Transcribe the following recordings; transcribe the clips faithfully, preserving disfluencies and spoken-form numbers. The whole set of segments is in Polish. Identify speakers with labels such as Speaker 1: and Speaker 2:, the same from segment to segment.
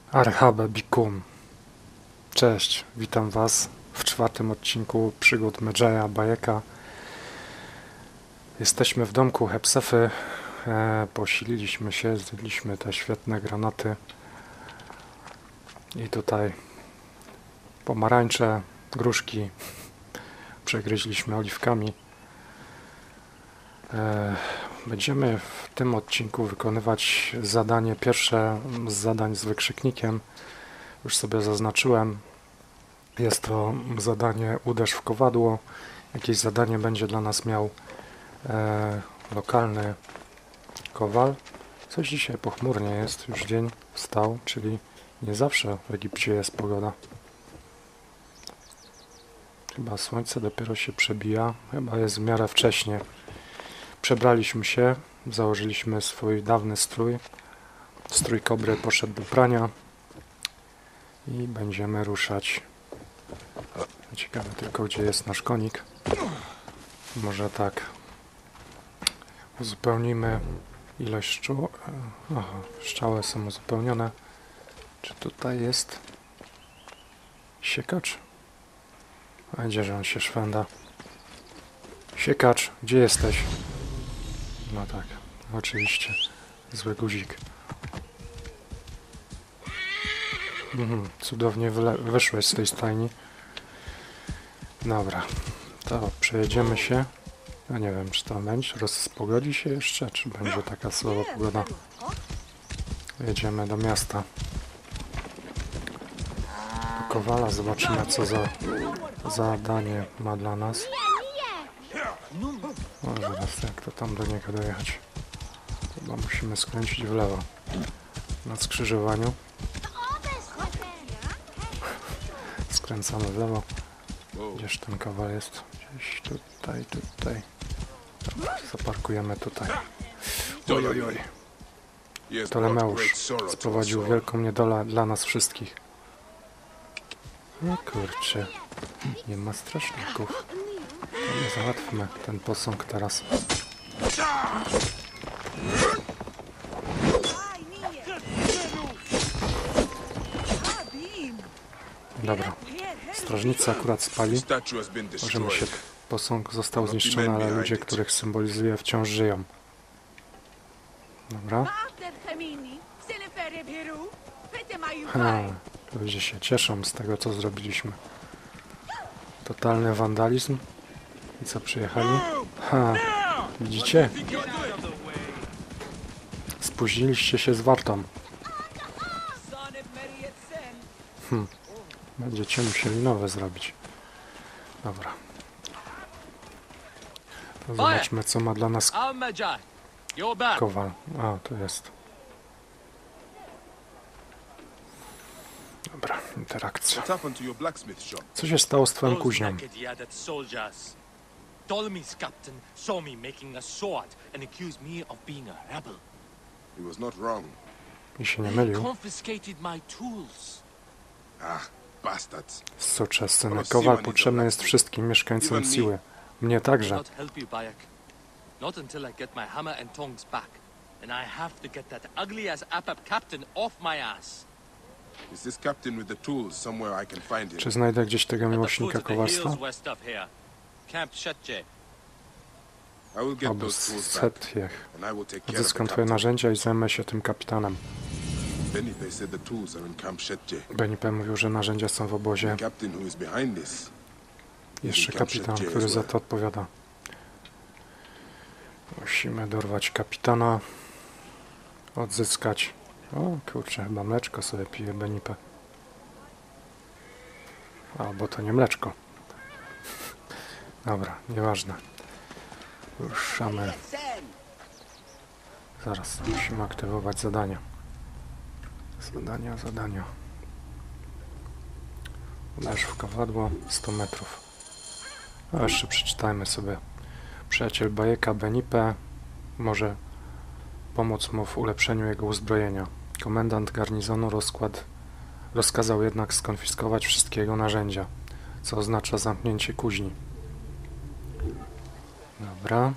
Speaker 1: Arhabe bikum. Cześć, witam Was w czwartym odcinku przygód Medjaya Bayeka. Jesteśmy w domku Hepsefy, e, posililiśmy się, zjedliśmy te świetne granaty i tutaj pomarańcze, gruszki przegryźliśmy oliwkami. E, będziemy w tym odcinku wykonywać zadanie, pierwsze z zadań z wykrzyknikiem. Już sobie zaznaczyłem. Jest to zadanie uderz w kowadło. Jakieś zadanie będzie dla nas miał e, lokalny kowal. Coś dzisiaj pochmurnie jest, już dzień wstał, czyli nie zawsze w Egipcie jest pogoda. Chyba słońce dopiero się przebija, chyba jest w miarę wcześnie. Przebraliśmy się, założyliśmy swój dawny strój. Strój kobry poszedł do prania i będziemy ruszać. Ciekawe tylko, gdzie jest nasz konik. Może tak uzupełnimy ilość szczół. Aha, szczały są uzupełnione. Czy tutaj jest siekacz? A gdzie, że on się szwenda? Siekacz, gdzie jesteś? No tak, oczywiście. Zły guzik. Mhm, cudownie wyszłeś z tej stajni. Dobra, to przejedziemy się. Ja nie wiem, czy to będzie rozpogodzi się jeszcze, czy będzie taka słaba pogoda. Jedziemy do miasta. Do Kowala, zobaczymy, co za zadanie ma dla nas. O, zaraz, jak to tam do niego dojechać? Chyba musimy skręcić w lewo. Na skrzyżowaniu. Skręcamy w lewo. Gdzież ten kowal jest? Gdzieś tutaj, tutaj. Dobra, zaparkujemy tutaj. Oj, oj, oj. Ptolemeusz sprowadził wielką niedolę dla nas wszystkich. No kurczę. Nie ma straszników. To nie załatwmy ten posąg teraz. Dobra. Strażnicy akurat spali. Możemy się... Posąg został zniszczony, ale ludzie, których symbolizuje, wciąż żyją. Dobra. Ha, ludzie się cieszą z tego, co zrobiliśmy. Totalny wandalizm. I co, przyjechali? Ha, widzicie? Spóźniliście się z wartą. Hm. Będziecie musieli nowe zrobić. Dobra. To zobaczmy, co ma dla nas kowal. A, to jest. Dobra, interakcja. Co się stało z twoją kuźnią?
Speaker 2: Ptolemy's captain saw me making a sword and accused me of being a rebel.
Speaker 3: He was not wrong.
Speaker 1: I się nie
Speaker 2: He
Speaker 1: mylił.
Speaker 2: confiscated my tools.
Speaker 3: Ah, bastards.
Speaker 1: Soczesny kowal potrzebny jest wszystkim mieszkańcom Siły. Mnie także.
Speaker 2: Not help you, Bayek. Not until I get my hammer and tongs back. And I have to get that ugly as Apap captain off my ass.
Speaker 3: Is this captain with the tools somewhere I can find him?
Speaker 1: Czy znajdę gdzieś tego
Speaker 2: At the foot
Speaker 1: miłośnika
Speaker 2: of the
Speaker 1: kowalstwa?
Speaker 2: hills west of here. Camp Shetje.
Speaker 3: I will get
Speaker 1: Oby
Speaker 3: those tools back,
Speaker 1: Setiech.
Speaker 3: and I will take care of the
Speaker 1: Odzyskam twoje
Speaker 3: captain.
Speaker 1: narzędzia i zajmę się tym kapitanem.
Speaker 3: Benipe said the tools are in Camp Shetje.
Speaker 1: Benipe mówił, że narzędzia są w obozie.
Speaker 3: The captain who is behind this.
Speaker 1: Jeszcze kapitan, który za to odpowiada. Musimy dorwać kapitana. Odzyskać. O kurczę, chyba mleczko sobie pije Benipe. Albo to nie mleczko. Dobra, nieważne. Ruszamy. Zaraz, musimy aktywować zadania. Zadania, zadania. Uderz w kowadło sto metrów. A jeszcze przeczytajmy sobie. Przyjaciel Bayeka Benipe może pomóc mu w ulepszeniu jego uzbrojenia. Komendant garnizonu rozkład rozkazał jednak skonfiskować wszystkie jego narzędzia, co oznacza zamknięcie kuźni. Dobra.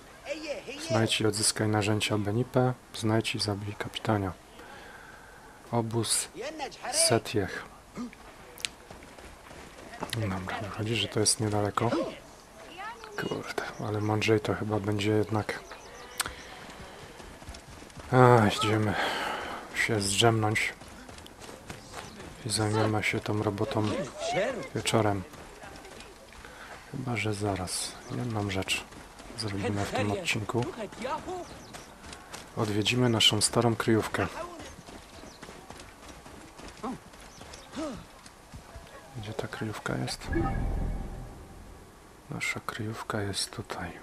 Speaker 1: Znajdź i odzyskaj narzędzia Benipe. Znajdź i zabij kapitania. Obóz Setiech. Dobra, wychodzi, że to jest niedaleko. Kurde, ale mądrzej to chyba będzie jednak... A, idziemy się zdrzemnąć i zajmiemy się tą robotą wieczorem. Chyba że zaraz jedną rzecz zrobimy w tym odcinku. Odwiedzimy naszą starą kryjówkę. Gdzie ta kryjówka jest? Nasza kryjówka jest tutaj.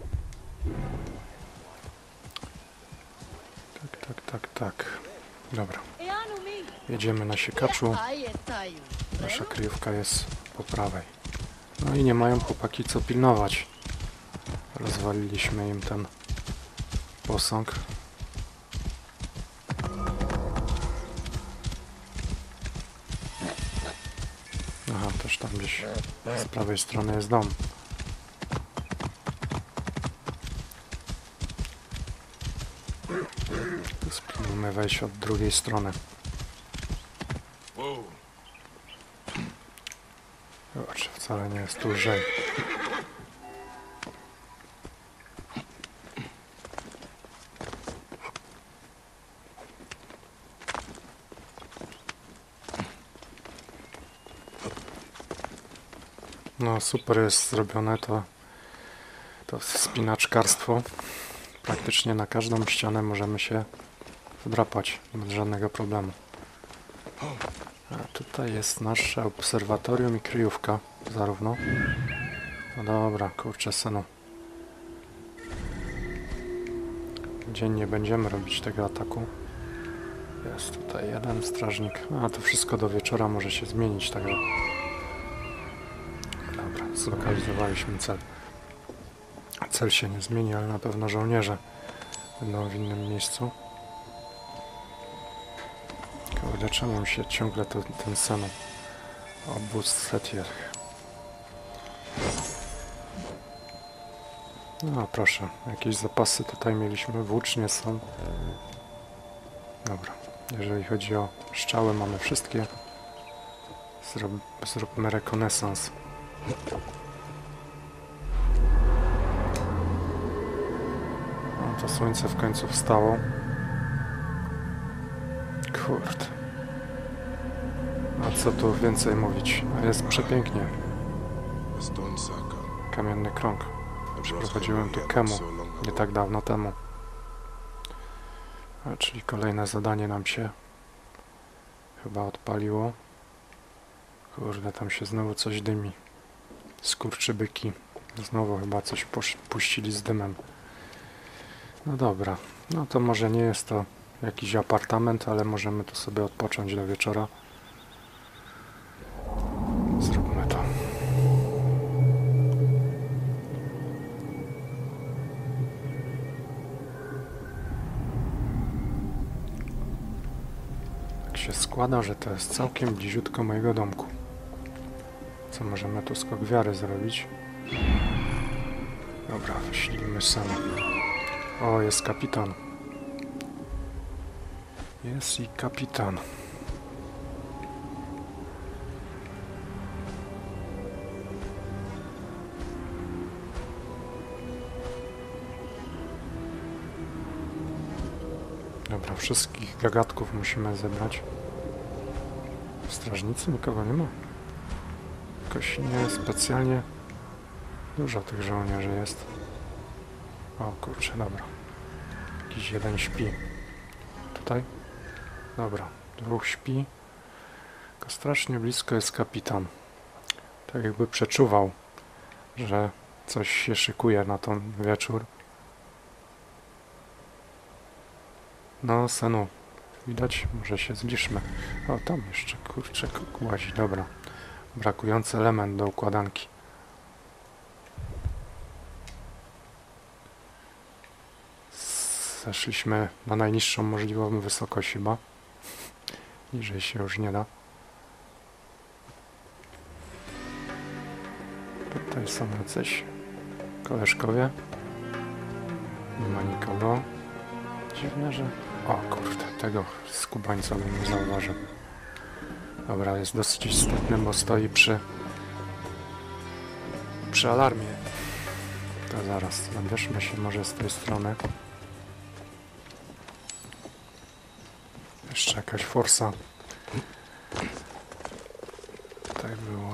Speaker 1: Tak, tak, tak, tak. Dobra. Jedziemy na siekaczu. Nasza kryjówka jest po prawej. No i nie mają chłopaki co pilnować. Rozwaliliśmy im ten posąg. Aha, też tam gdzieś z prawej strony jest dom. Spróbujmy wejść od drugiej strony. Zobacz, wcale nie jest tu lżej. No super jest zrobione to, to wspinaczkarstwo. Praktycznie na każdą ścianę możemy się wdrapać bez żadnego problemu. A tutaj jest nasze obserwatorium i kryjówka zarówno. No dobra, kurczę synu. Dzień nie będziemy robić tego ataku. Jest tutaj jeden strażnik. A to wszystko do wieczora może się zmienić tego. Dobra, zlokalizowaliśmy cel. Cel się nie zmieni, ale na pewno żołnierze będą w innym miejscu. Kurde, czemu mi się ciągle to, ten sen obóz Setiech. No proszę, jakieś zapasy tutaj mieliśmy, włócznie są. Dobra, jeżeli chodzi o strzały, mamy wszystkie. Zrób, zróbmy rekonesans. No to słońce w końcu wstało. Kurde. A co tu więcej mówić? Jest przepięknie. Kamienny krąg. Przyprowadziłem tu Kemu nie tak dawno temu. A, czyli kolejne zadanie nam się chyba odpaliło. Kurde, tam się znowu coś dymi. Skurczybyki. Znowu chyba coś puścili z dymem. No dobra. No to może nie jest to jakiś apartament, ale możemy tu sobie odpocząć do wieczora. Zróbmy to. Tak się składa, że to jest całkiem bliziutko mojego domku. Co możemy tu skok wiary zrobić? Dobra, wyślijmy sam. O, jest kapitan. Jest i kapitan. Dobra, wszystkich gagatków musimy zebrać. Strażnicy? Nikogo nie ma. Jakoś nie specjalnie dużo tych żołnierzy jest. O kurczę, dobra. Jakiś jeden śpi. Tutaj? Dobra, dwóch śpi. Tylko strasznie blisko jest kapitan. Tak jakby przeczuwał, że coś się szykuje na ten wieczór. No, synu, widać? Może się zbliżmy. O, tam jeszcze, kurczę, łazi, dobra. Brakujący element do układanki. Zeszliśmy na najniższą możliwą wysokość chyba. Niżej się już nie da. Tutaj są jacyś koleżkowie. Nie ma nikogo. Dziwne, że O kurde, tego skubańca bym nie zauważył. Dobra, jest dosyć istotny, bo stoi przy... przy alarmie. To zaraz, zabierzmy się może z tej strony. Jeszcze jakaś forsa. Tutaj była.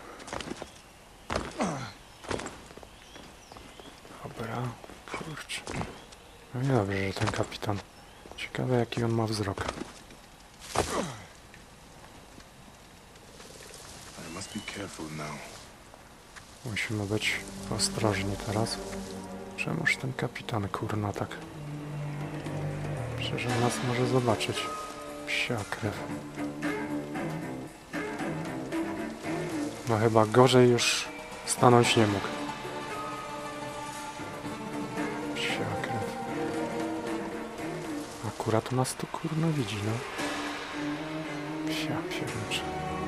Speaker 1: Dobra, kurczę. No niedobrze, że ten kapitan. Ciekawe jaki on ma wzrok.
Speaker 3: I must be careful now.
Speaker 1: Musimy być ostrożni teraz. Czemuż ten kapitan kurna tak? Przecież on nas może zobaczyć. Psia krew. No chyba gorzej już stanąć nie mógł. Psia krew. Akurat nas tu kurna widzi, no. Psia piernicze.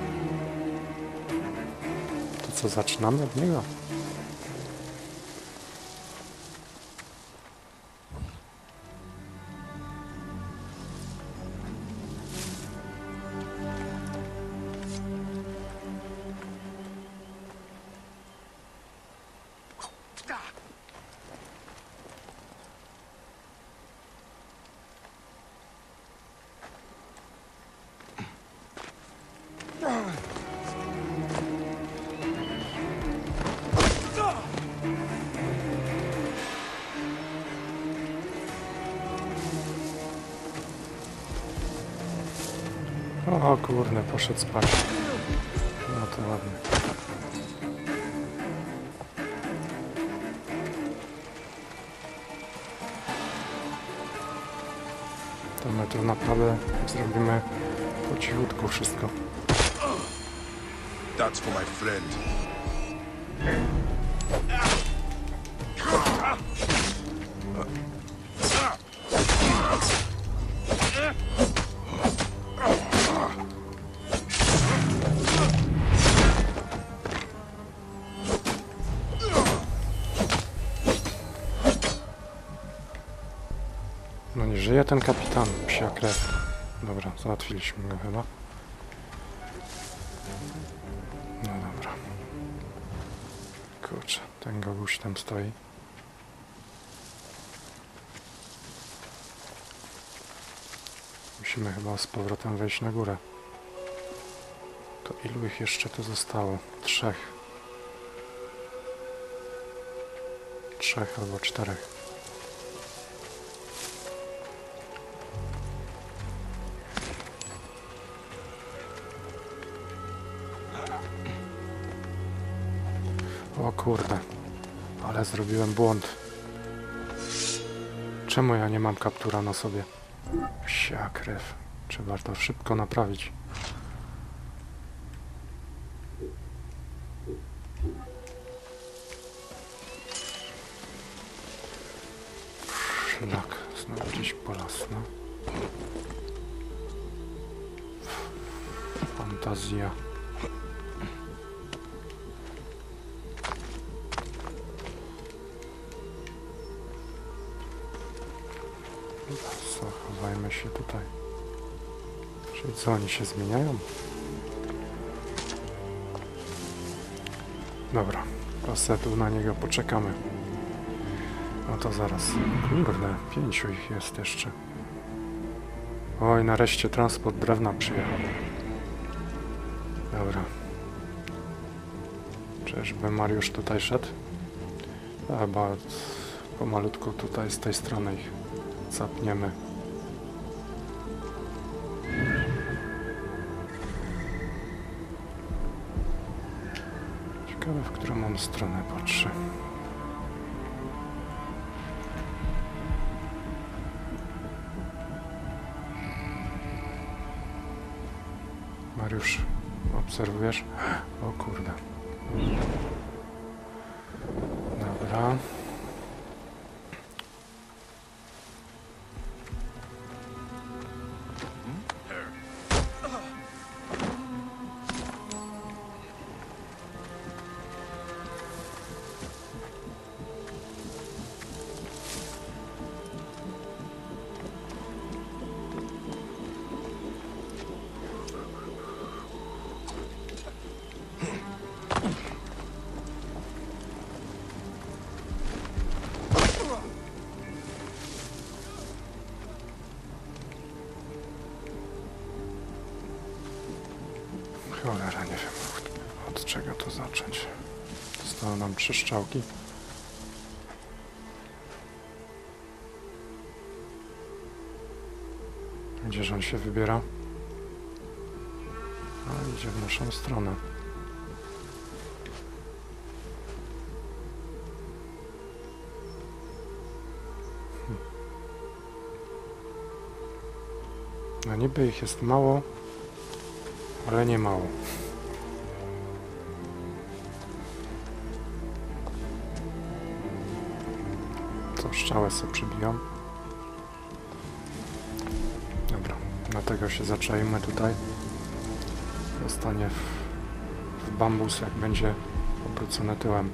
Speaker 1: To co, zaczynamy od niego? O kurde, poszedł spać. No to ładnie. To my tu naprawdę zrobimy po cichutku wszystko.
Speaker 3: That's for my friend.
Speaker 1: No nie żyje ten kapitan, psia krew. Dobra, załatwiliśmy go chyba. No dobra. Kurczę, ten goguś tam stoi. Musimy chyba z powrotem wejść na górę. To ilu ich jeszcze tu zostało? Trzech. Trzech albo czterech. O kurde, ale zrobiłem błąd. Czemu ja nie mam kaptura na sobie? Psia krew. Trzeba to szybko naprawić. Szlak, znowu gdzieś po las, no. Fantazja. Co, chowajmy się tutaj. Czyli co, oni się zmieniają? Dobra, to se tu na niego poczekamy. No to zaraz. Kurde, pięciu ich jest jeszcze. Oj, nareszcie transport drewna przyjechał. Dobra. Czyżby Mariusz tutaj szedł? Chyba pomalutku tutaj z tej strony ich zapniemy. Ciekawe, w którą on stronę patrzy. Mariusz, obserwujesz? O kurde. Dobra. czego tu zacząć? Zostały nam trzy strzałki. Gdzież on się wybiera? A, idzie w naszą stronę. Hm. No niby ich jest mało, ale nie mało. Co strzałę sobie przybijam. Dobra, dlatego się zaczajmy tutaj. Zostanie w, w bambus, jak będzie obrócony tyłem.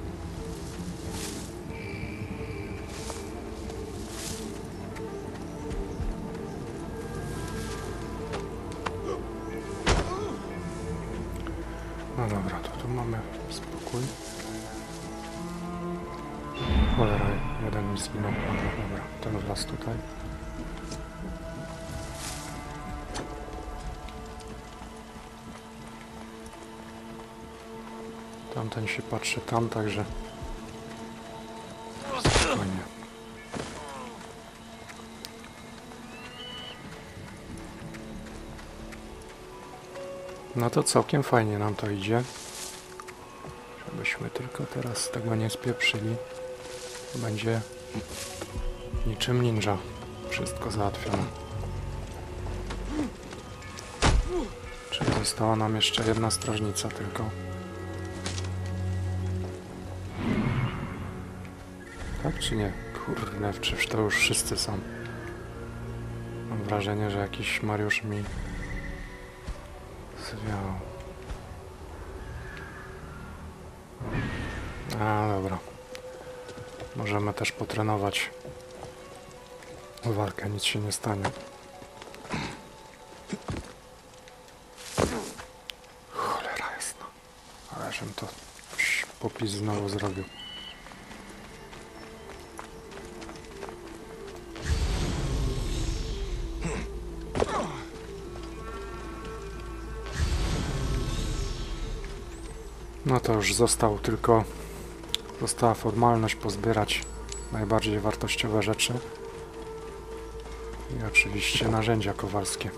Speaker 1: No dobra, to tu mamy spokój. Cholera, jeden mi zginął. Dobra, dobra, ten wlazł tutaj. Tamten się patrzy tam, także spokojnie. No to całkiem fajnie nam to idzie. Żebyśmy tylko teraz tego nie spieprzyli. Będzie niczym ninja. Wszystko załatwione. Czyli została nam jeszcze jedna strażnica tylko. Tak czy nie? Kurde, przecież to już wszyscy są. Mam wrażenie, że jakiś Mariusz mi zwiał. A, dobra. Możemy też potrenować walkę, nic się nie stanie. Cholera jasna. Ale żem to popis znowu zrobił. No to już został tylko została formalność pozbierać najbardziej wartościowe rzeczy i oczywiście narzędzia kowalskie.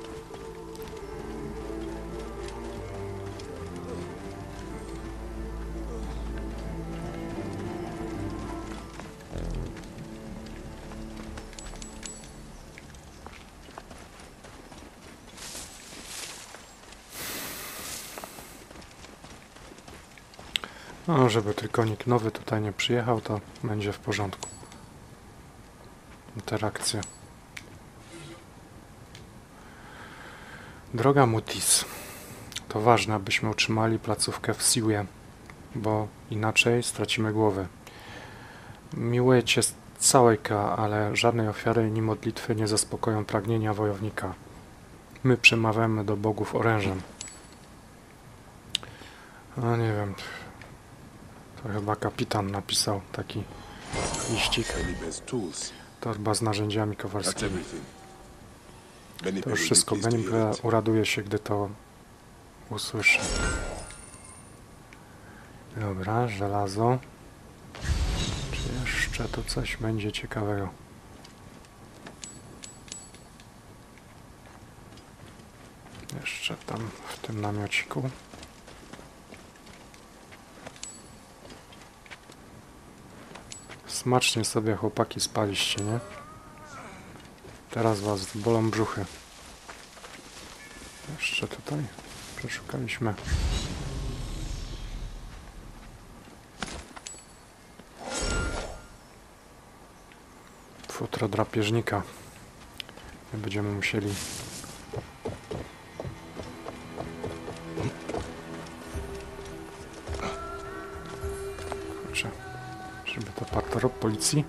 Speaker 1: No, żeby tylko nikt nowy tutaj nie przyjechał, to będzie w porządku. Interakcja. Droga Mutis. To ważne, abyśmy utrzymali placówkę w Siwie, bo inaczej stracimy głowę. Miłuję Cię z całejka, ale żadnej ofiary ni modlitwy nie zaspokoją pragnienia wojownika. My przemawiamy do bogów orężem. No nie wiem... To chyba kapitan napisał taki liścik. Torba z narzędziami kowalskimi. To już wszystko. Benimple uraduje się, gdy to usłyszy. Dobra, żelazo. Czy jeszcze tu coś będzie ciekawego? Jeszcze tam w tym namiociku. Smacznie sobie chłopaki spaliście, nie? Teraz was bolą brzuchy. Jeszcze tutaj przeszukaliśmy. Futro drapieżnika. Nie będziemy musieli... Kurczę. Żeby to partner policji.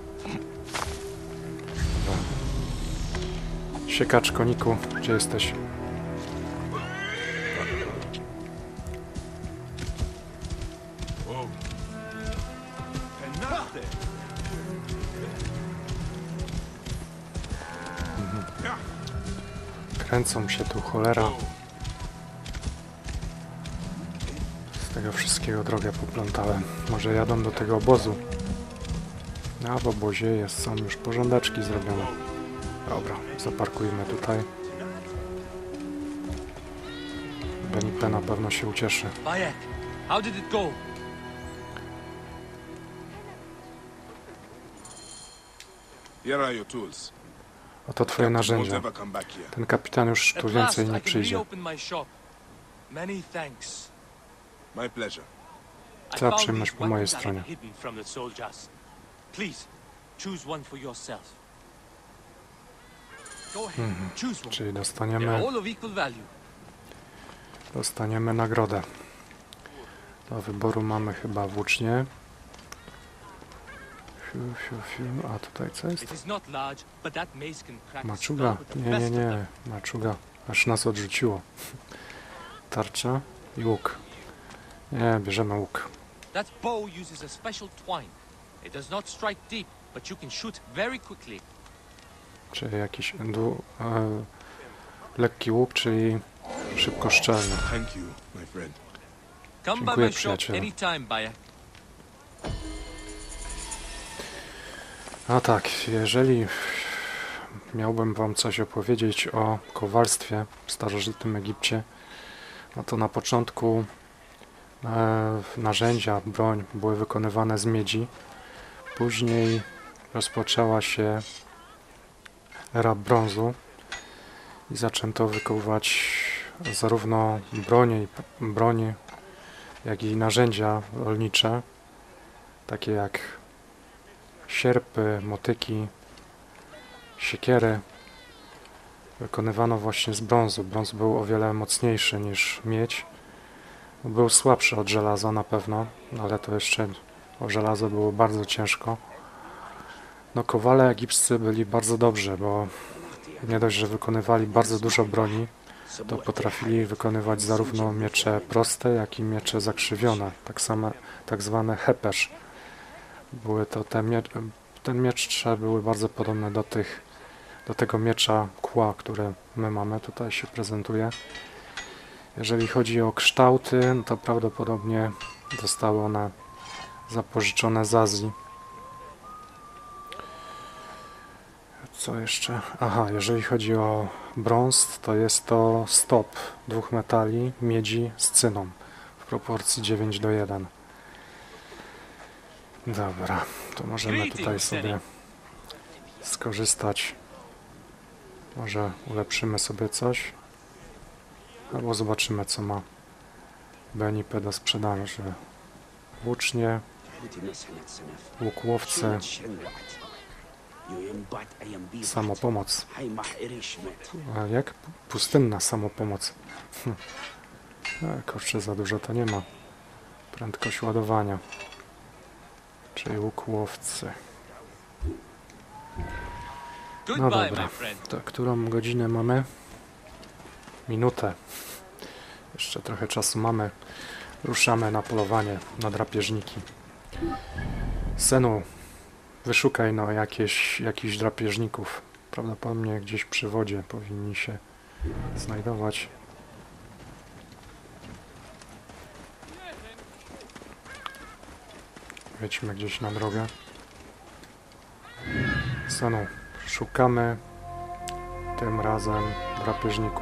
Speaker 1: Dobra. Siekacz koniku, gdzie jesteś? Mhm. Kręcą się tu, cholera. Z tego wszystkiego drogę poplątałem. Może jadą do tego obozu. A w obozie jest, są już porządeczki zrobione. Dobra, zaparkujmy tutaj. Benipe na pewno się ucieszy.
Speaker 2: Bayek, how did it go?
Speaker 3: Here are your tools.
Speaker 1: Oto twoje
Speaker 3: Captain won't
Speaker 1: narzędzia.
Speaker 3: ever come back here.
Speaker 1: Ten kapitan już tu
Speaker 2: At last
Speaker 1: więcej
Speaker 2: I
Speaker 1: nie
Speaker 2: can
Speaker 1: przyjdzie.
Speaker 2: reopen my shop. Many thanks.
Speaker 3: My pleasure.
Speaker 2: I
Speaker 1: Cała
Speaker 2: found
Speaker 1: przyjemność
Speaker 2: these
Speaker 1: po mojej
Speaker 2: weapons I
Speaker 1: stronie.
Speaker 2: had hidden from the soldiers. Please, choose one for yourself. Go ahead, choose one.
Speaker 1: Czyli
Speaker 2: They're
Speaker 1: dostaniemy,
Speaker 2: all of equal value.
Speaker 1: dostaniemy nagrodę. Do wyboru mamy chyba włócznie. Fiu, fiu, fiu. A tutaj co jest?
Speaker 2: It is not large, but that mace can crack a
Speaker 1: Maczuga.
Speaker 2: skull with the
Speaker 1: Nie, nie,
Speaker 2: best of them.
Speaker 1: nie. Maczuga. Aż nas odrzuciło. Tarcza i łuk. Nie, bierzemy łuk.
Speaker 2: That bow uses a special twine. It does not strike deep, but you can shoot very quickly.
Speaker 1: Czyli jakiś dłu, e, lekki łuk, czyli szybko szczelny.
Speaker 3: Thank you, my friend.
Speaker 2: Come by
Speaker 1: Dziękuję,
Speaker 2: my shop
Speaker 1: przyjacielu.
Speaker 2: anytime, Bayek.
Speaker 1: A tak, jeżeli miałbym wam coś opowiedzieć o kowalstwie w starożytnym Egipcie, no to na początku e, narzędzia, broń były wykonywane z miedzi. Później rozpoczęła się era brązu i zaczęto wykuwać zarówno bronię, i- broni, jak i narzędzia rolnicze, takie jak sierpy, motyki, siekiery. Wykonywano właśnie z brązu. Brąz był o wiele mocniejszy niż miedź. Był słabszy od żelaza na pewno, ale to jeszcze o żelazo było bardzo ciężko. No, kowale egipscy byli bardzo dobrzy, bo nie dość, że wykonywali bardzo dużo broni, to potrafili wykonywać zarówno miecze proste, jak i miecze zakrzywione, tak samo, tak zwane hepesz. Były to te mie te miecze były bardzo podobne do tych, do tego miecza kła, który my mamy, tutaj się prezentuje. Jeżeli chodzi o kształty, to prawdopodobnie zostały one zapożyczone z Azji. Co jeszcze? Aha, jeżeli chodzi o brąz, to jest to stop dwóch metali, miedzi z cyną w proporcji dziewięć do jeden. Dobra, to możemy tutaj sobie skorzystać. Może ulepszymy sobie coś. Albo zobaczymy, co ma Benipe do sprzedaży. Włócznie, łuk łowcy, samopomoc. A jak? Pustynna samopomoc. Hm. E, kurczę, za dużo to nie ma. Prędkość ładowania. Czyli łuk łowcy. No
Speaker 2: Goodbye,
Speaker 1: dobra.
Speaker 2: my friend.
Speaker 1: To którą godzinę mamy? Minutę. Jeszcze trochę czasu mamy. Ruszamy na polowanie na drapieżniki. Senu, wyszukaj no jakieś, jakichś drapieżników. Prawdopodobnie gdzieś przy wodzie powinni się znajdować. Wejdźmy gdzieś na drogę. Senu, szukamy tym razem drapieżników.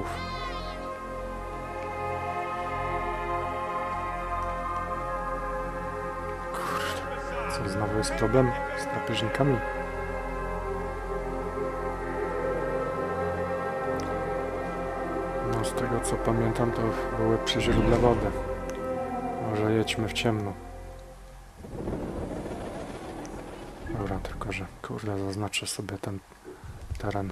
Speaker 1: Kurde, co znowu jest problem z drapieżnikami? No z tego co pamiętam, to były przy źródle wody. Może jedźmy w ciemno. Dobra, tylko że kurde, zaznaczę sobie ten teren.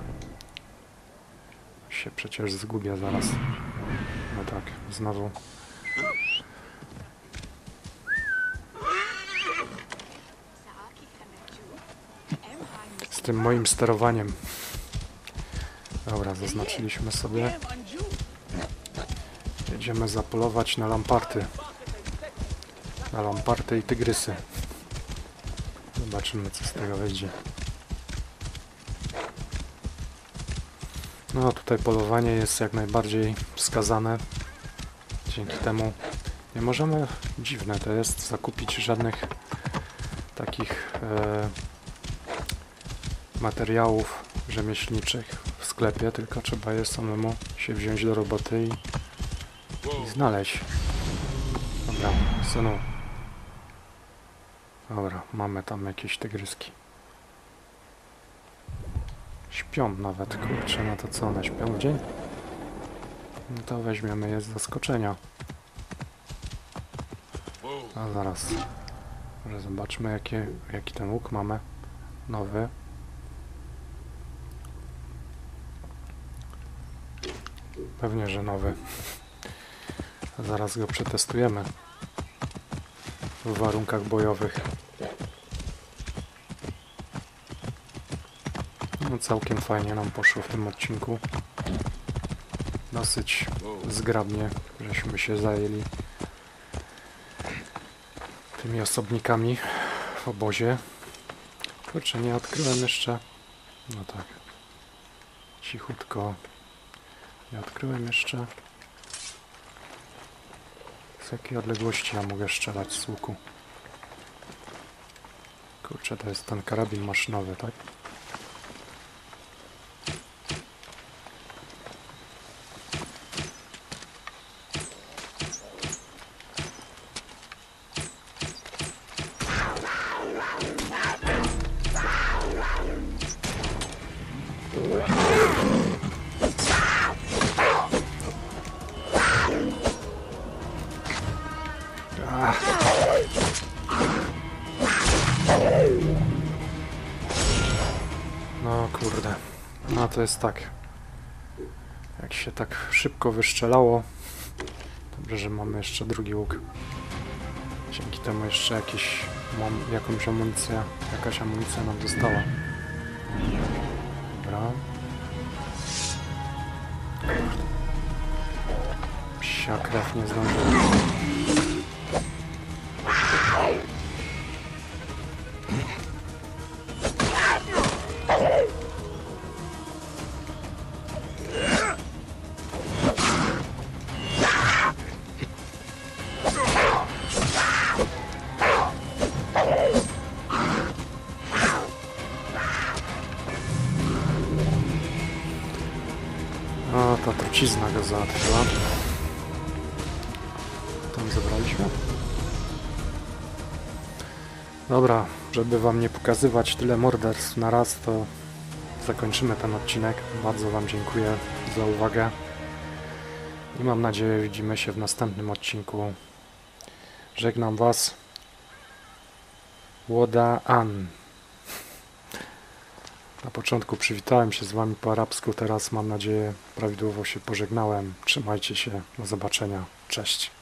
Speaker 1: Się przecież zgubię zaraz. No tak, znowu. Z tym moim sterowaniem. Dobra, zaznaczyliśmy sobie. Jedziemy zapolować na lamparty. Na lamparty i tygrysy. Zobaczymy, co z tego wyjdzie. No tutaj polowanie jest jak najbardziej wskazane. Dzięki temu Nie możemy, dziwne to jest, zakupić żadnych takich e, materiałów rzemieślniczych w sklepie, tylko trzeba je samemu się wziąć do roboty i, i znaleźć. Dobra, synu. Dobra, mamy tam jakieś tygryski. Śpią nawet, kurczę, no to co, one śpią w dzień? No to weźmiemy je z zaskoczenia. A zaraz. Może zobaczmy jakie, jaki ten łuk mamy. Nowy. Pewnie, że nowy. Zaraz go przetestujemy. W warunkach bojowych. No całkiem fajnie nam poszło w tym odcinku. Dosyć zgrabnie, żeśmy się zajęli tymi osobnikami w obozie. Kurczę, nie odkryłem jeszcze. No tak. Cichutko. Nie odkryłem jeszcze. Z jakiej odległości ja mogę strzelać z łuku? Kurczę, to jest ten karabin maszynowy, tak? No kurde, no to jest tak, jak się tak szybko wyszczelało, dobrze, że mamy jeszcze drugi łuk, dzięki temu jeszcze jakieś, mam jakąś amunicję, jakaś amunicja nam została. Dobra. Kurde. Psia krew nie zdążyła. A ta trucizna go załatwiła. Tam zebraliśmy. Dobra, żeby wam nie pokazywać tyle morderstw na raz, to zakończymy ten odcinek. Bardzo wam dziękuję za uwagę i mam nadzieję, widzimy się w następnym odcinku. Żegnam was. Łoda An. Na początku przywitałem się z wami po arabsku, teraz mam nadzieję prawidłowo się pożegnałem. Trzymajcie się, do zobaczenia, cześć.